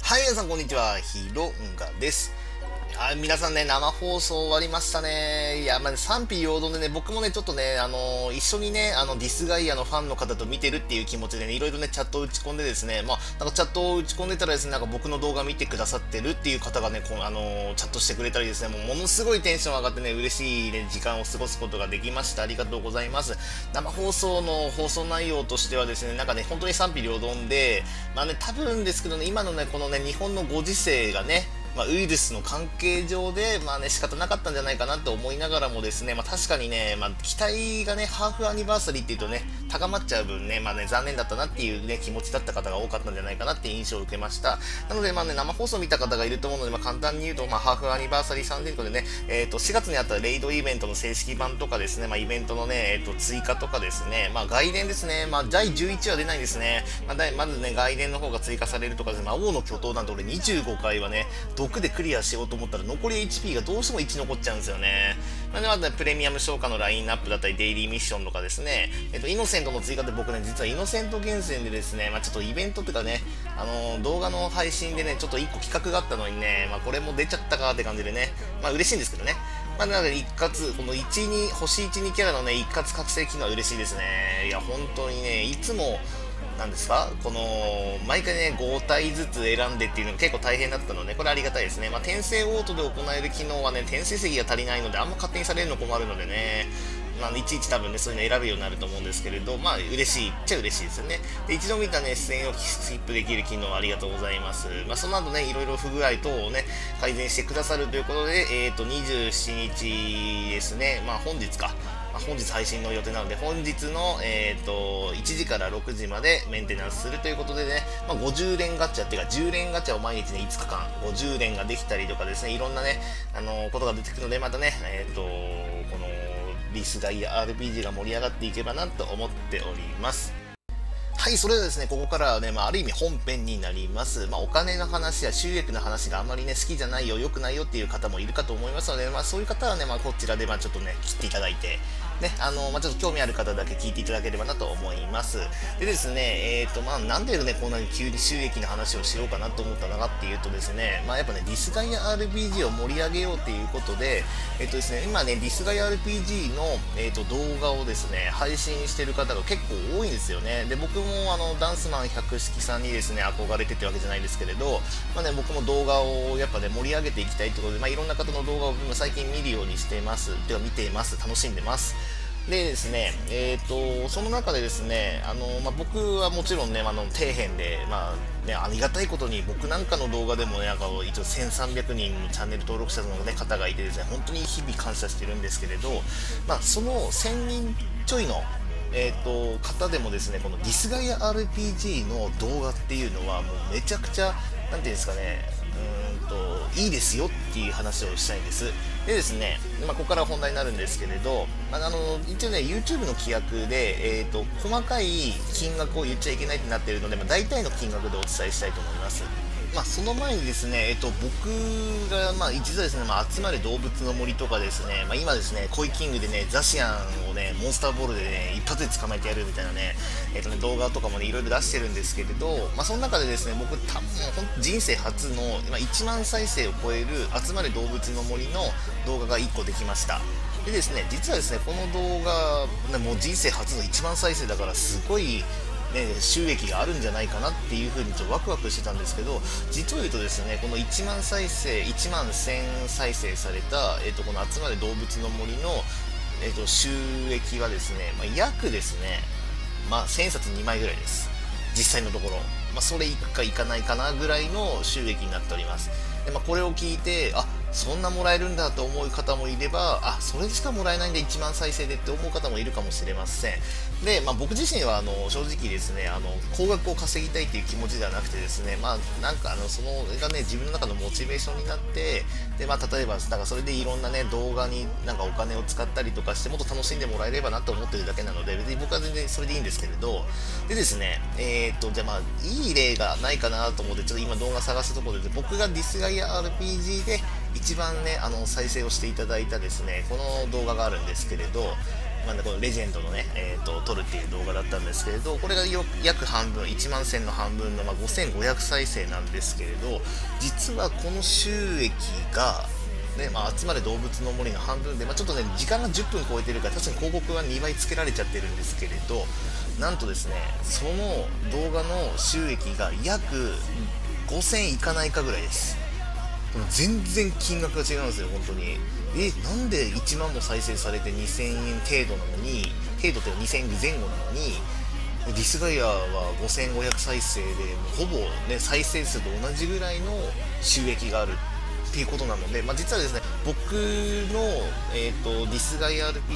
はい、皆さんこんにちは。ひろんがです。皆さんね、生放送終わりましたね。いや、賛否両論でね、僕もね、ちょっとね、一緒にね、ディスガイアのファンの方と見てるっていう気持ちでね、いろいろね、チャットを打ち込んでですね、なんかチャットを打ち込んでたらですね、なんか僕の動画見てくださってるっていう方がね、チャットしてくれたりですね、ものすごいテンション上がってね、嬉しいね、時間を過ごすことができました。ありがとうございます。生放送の放送内容としてはですね、なんかね、本当に賛否両論で、多分ですけどね、今のね、このね、日本のご時世がね、ウイルスの関係上で、仕方なかったんじゃないかなと思いながらもですね、確かにね、期待がね、ハーフアニバーサリーっていうとね、高まっちゃう分ね、残念だったなっていうね、気持ちだった方が多かったんじゃないかなっていう印象を受けました。なので、生放送見た方がいると思うので、簡単に言うと、ハーフアニバーサリー参戦とでね、4月にあったレイドイベントの正式版とかですね、イベントのね、追加とかですね、外伝ですね、第11話出ないんですね。まずね、外伝の方が追加されるとかですね、王の巨頭なんて俺25回はね、毒でクリアしようと思ったら残り HP がどうしても1残っちゃうんですよね。またプレミアム消化のラインナップだったりデイリーミッションとかですね、イノセントの追加で僕ね、実はイノセント厳選でですね、ちょっとイベントっていうかね、動画の配信でね、ちょっと1個企画があったのにね、これも出ちゃったかって感じでね、嬉しいんですけどね。なので一括、この星1、2キャラのね、一括覚醒機能は嬉しいですね。いや、本当にね、いつも、なんですか毎回ね、5体ずつ選んでっていうのが結構大変だったので、これありがたいですね。転生オートで行える機能はね、転生石が足りないので、あんま勝手にされるの困るのでね、いちいち多分ね、そういうの選ぶようになると思うんですけれど、嬉しいっちゃ嬉しいですよね。で、一度見たね、出演をスキップできる機能ありがとうございます。その後ね、いろいろ不具合等をね、改善してくださるということで、27日ですね、本日か。本日配信の予定なので、本日の、1時から6時までメンテナンスするということでね、50連ガチャっていうか、10連ガチャを毎日ね、5日間、50連ができたりとかですね、いろんなね、ことが出てくるので、またね、この、リスガイア RPG が盛り上がっていけばなと思っております。はい、それではですね、ここからはね、ある意味本編になります。お金の話や収益の話があんまりね、好きじゃないよ、良くないよっていう方もいるかと思いますので、そういう方はね、こちらでちょっとね、切っていただいて、ね、ちょっと興味ある方だけ聞いていただければなと思います。でですね、なんでね、こんなに急に収益の話をしようかなと思ったのかっていうとですね、やっぱね、ディスガイア RPG を盛り上げようっていうことで、ですね、今ね、ディスガイア RPG の、動画をですね、配信してる方が結構多いんですよね。で、僕もダンスマン百式さんにですね、憧れてってわけじゃないですけれど、僕も動画をやっぱね、盛り上げていきたいってことで、いろんな方の動画を今最近見るようにしています。てか見ています。楽しんでます。でですね、その中でですね、僕はもちろんね、底辺で、ね、ありがたいことに僕なんかの動画でもね、一応1300人のチャンネル登録者の、ね、方がいてですね、本当に日々感謝してるんですけれど、その1000人ちょいの方でもですね、このディスガイア RPG の動画っていうのはもうめちゃくちゃ、なんていうんですかね、いいですよっていう話をしたいんです。でですね、ここから本題になるんですけれど、一応ね、YouTube の規約で、細かい金額を言っちゃいけないってなっているので、大体の金額でお伝えしたいと思います。その前にですね、僕が、実はですね、集まる動物の森とかですね、今ですね、コイキングでね、ザシアンをね、モンスターボールでね、一発で捕まえてやるみたいなね、動画とかもね、いろいろ出してるんですけれど、その中でですね、僕、人生初の、今1万再生を超える集まる動物の森の動画が1個できました。でですね、実はですね、この動画、もう人生初の1万再生だから、すごい、ね、収益があるんじゃないかなっていう風にちょっとワクワクしてたんですけど、実を言うとですね、この1万再生、1万1000再生された、この集まる動物の森の、収益はですね、約ですね、1000冊2枚ぐらいです。実際のところ。それいくかいかないかなぐらいの収益になっております。で、これを聞いて、そんなもらえるんだと思う方もいれば、それしかもらえないんで1万再生でって思う方もいるかもしれません。で、僕自身は正直ですね、高額を稼ぎたいっていう気持ちではなくてですね、なんかそのがね、自分の中のモチベーションになって、で、例えば、それでいろんなね、動画になんかお金を使ったりとかして、もっと楽しんでもらえればなと思ってるだけなので、別に僕は全然それでいいんですけれど、でですね、じゃあいい例がないかなと思って、ちょっと今動画探したところで、僕がディスガイア RPG で一番ね、再生をしていただいたですね、この動画があるんですけれど、 このレジェンドのね、撮るっていう動画だったんですけれど、これが約半分、1万1000の半分の、5500再生なんですけれど、実はこの収益が、ね、集まれ動物の森の半分で、ちょっとね、時間が10分超えてるから確かに広告は2倍つけられちゃってるんですけれど、なんとですね、その動画の収益が約5000いかないかぐらいです。全然金額が違うんですよ、本当に。なんで1万も再生されて2000円程度なのに、程度って2000円前後なのに、ディスガイアは5500再生で、ほぼね、再生数と同じぐらいの収益があるっていうことなので、実はですね、僕の、ディスガイ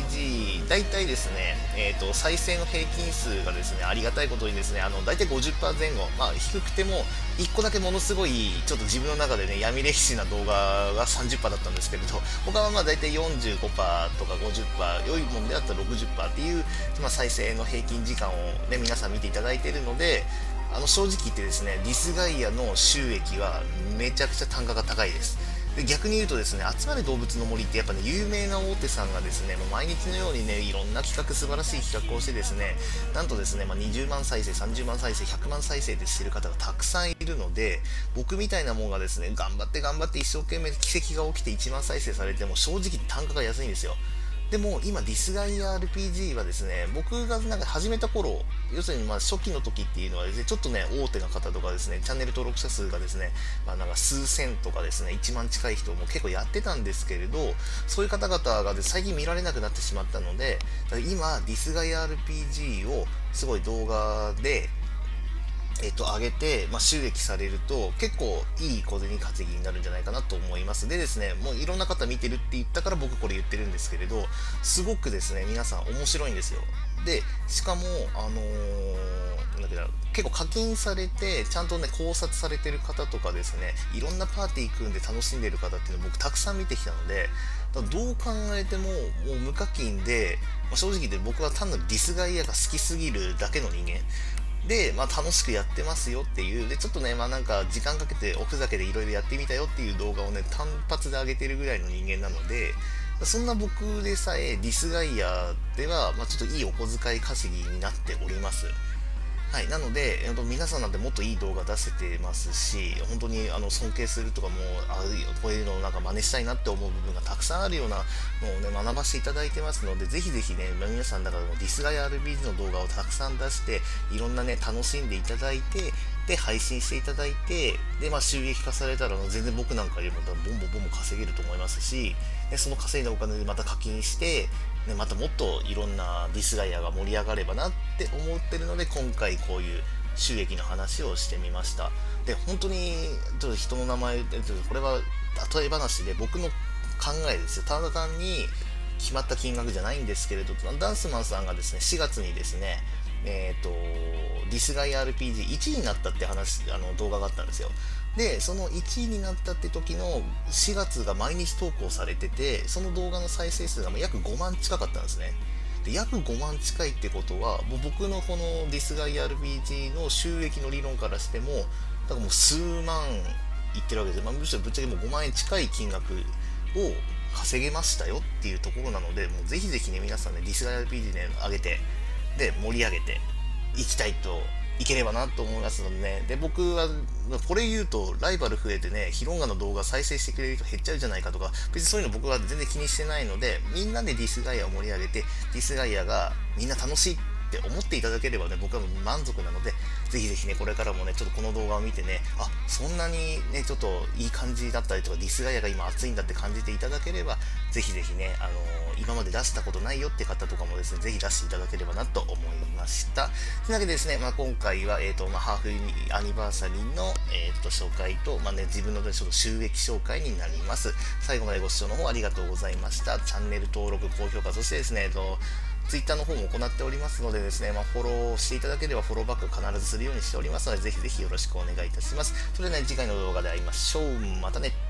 RPG、大体ですね、再生の平均数がですね、ありがたいことにですね、大体 50% 前後、低くても、1個だけものすごい、ちょっと自分の中でね、闇歴史な動画が 30% だったんですけれど、他は大体 45% とか 50%、良いもんであったら 60% っていう、再生の平均時間をね、皆さん見ていただいているので、正直言ってですね、ディスガイアの収益はめちゃくちゃ単価が高いです。で、逆に言うとですね、集まれ動物の森ってやっぱね、有名な大手さんがですね、もう毎日のようにね、いろんな企画、素晴らしい企画をしてですね、なんとですね、20万再生、30万再生、100万再生ってしてる方がたくさんいるので、僕みたいなもんがですね、頑張って一生懸命奇跡が起きて1万再生されても正直単価が安いんですよ。でも今ディスガイア RPG はですね、僕がなんか始めた頃、要するに初期の時っていうのはですね、ちょっとね、大手の方とかですね、チャンネル登録者数がですね、なんか数千とかですね、1万近い人も結構やってたんですけれど、そういう方々が最近見られなくなってしまったので、今ディスガイア RPG をすごい動画で上げて、収益されると結構いい小銭稼ぎになるんじゃないかなと思います。でですね、もういろんな方見てるって言ったから僕これ言ってるんですけれど、すごくですね、皆さん面白いんですよ。で、しかも、なんだっけな、結構課金されて、ちゃんとね、考察されてる方とかですね、いろんなパーティー組んで楽しんでる方っていうのを僕たくさん見てきたので、どう考えても、もう無課金で、正直言って僕は単なるディスガイアが好きすぎるだけの人間。で、楽しくやってますよっていう、で、ちょっとね、なんか時間かけておふざけでいろいろやってみたよっていう動画をね、単発で上げてるぐらいの人間なので、そんな僕でさえディスガイアでは、ちょっといいお小遣い稼ぎになっております。はい、なので、皆さんなんてもっといい動画出せてますし、本当に尊敬するとかもこういうのをなんか真似したいなって思う部分がたくさんあるようなのをね、学ばせていただいてますので、ぜひぜひね、皆さんだからディスガイ RPG の動画をたくさん出して、いろんなね、楽しんでいただいて、で、配信していただいて、で、収益化されたら、全然僕なんかよりもボンボンボンボン稼げると思いますし、で、その稼いだお金でまた課金して、ね、またもっといろんなディスガイアが盛り上がればなって思ってるので、今回こういう収益の話をしてみました。で、本当にちょっと人の名前、これは例え話で僕の考えですよ。ただ単に決まった金額じゃないんですけれど、ダンスマンさんがですね、4月にですね、ディスガイ RPG1 位になったって話、動画があったんですよ。で、その1位になったって時の4月が毎日投稿されてて、その動画の再生数が約5万近かったんですね。で、約5万近いってことは、もう僕のこのディスガイ RPG の収益の理論からしても、だからもう数万いってるわけです。むしろぶっちゃけもう5万円近い金額を稼げましたよっていうところなので、もうぜひぜひね、皆さんね、ディスガイ RPG ね、上げて、で、盛り上げていきたいといければなと思いますのでね。で、僕はこれ言うとライバル増えてね、ヒロンガの動画再生してくれる人減っちゃうじゃないかとか、別にそういうの僕は全然気にしてないので、みんなでディスガイアを盛り上げて、ディスガイアがみんな楽しいって思っていただければね、僕は満足なので、ぜひぜひね、これからもね、ちょっとこの動画を見てね、そんなにね、ちょっといい感じだったりとか、ディスガイアが今熱いんだって感じていただければ、ぜひぜひね、今まで出したことないよって方とかもですね、ぜひ出していただければなと思いました。というわけでですね、今回は、ハーフアニバーサリーの、紹介と、自分のちょっと収益紹介になります。最後までご視聴の方ありがとうございました。チャンネル登録、高評価、そしてですね、Twitter の方も行っておりますのでですね、フォローしていただければフォローバック必ずするようにしておりますので、ぜひぜひよろしくお願いいたします。それではね、次回の動画で会いましょう。またね。